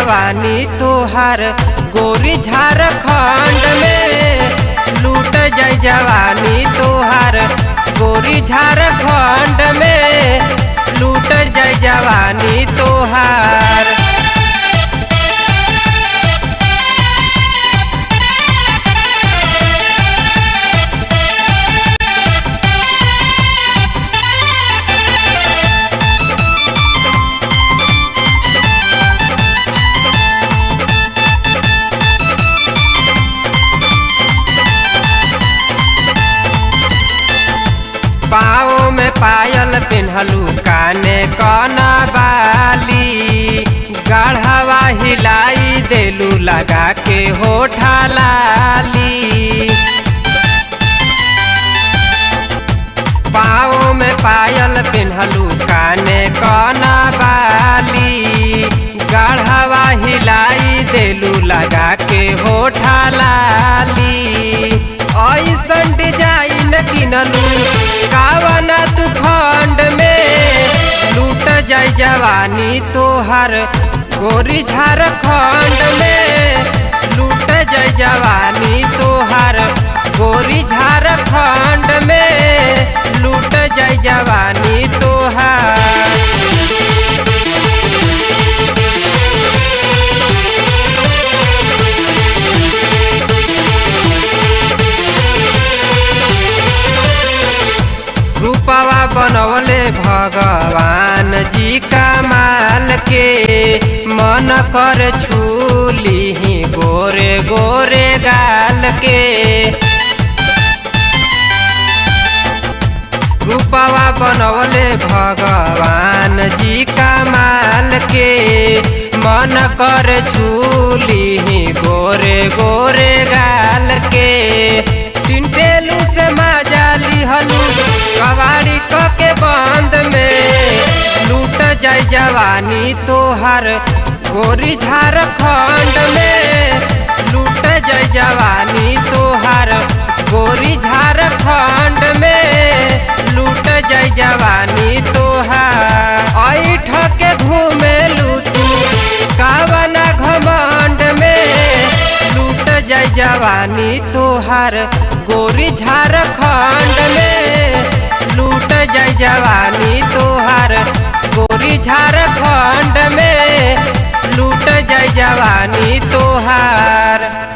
जवानी तोहार गोरी झारखंड में लूट जाए जवानी तोहार गोरी झारखंड में लूट जाए जवानी तोहार। पाँव में पायल पिन्हलू काने कना बाली गढ़वा हिलाई देलू लगा के होठा लाली। पाँव में पायल पिन्हलू काने कना बाली गढ़वा हिलाई देलू लगा के होठा लाली। ऐसन डिजाइन किनलू कावना तू खंड में लूट जाए जवानी तोहर गोरी झारखंड में लूट जाए जवानी तोहर गोरी झारखंड में लूट जाए जवानी तोहर। रूपवा बनवले भगवान जी कमाल के मन कर छूली ही गोरे गोरे गाल के। रूपवा बनवले भगवान जी कमाल के मन कर छूली ही गोरे गोरे गाल के। टिंटेलू से मजा लिहलू कवाड़ी के बंद में लूट जाए जवानी तोहर गोरी झारखंड में लूट जाए जवानी तोहर गोरी झारखंड में लूट जाए जवानी तोहर। ऐठ के घूमेलू तू कावना घमंड में लूट जाए जवानी तोहर गोरी झारखंड में लूट जाए जवानी तोहार गोरी झारखंड में लूट जाए जवानी तोहार।